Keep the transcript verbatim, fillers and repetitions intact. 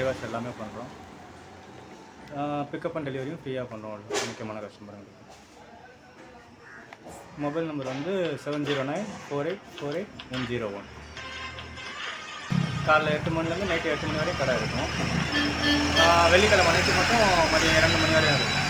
Dry wash எல்லாமே பண்ணுறோம். Pickup and டெலிவரியும் ஃப்ரீயாக பண்ணுறோம் முக்கியமான கஸ்டமருங்களுக்கு. மொபைல் நம்பர் வந்து seven zero nine four eight four eight one zero one. காலைல எட்டு மணிலேருந்து நைட்டு எட்டு மணி வரையும் கடை இருக்கும். வெள்ளிக்கிழமை நைட்டு மட்டும் மதியம் இரண்டு மணி வரையும் இருக்கும்.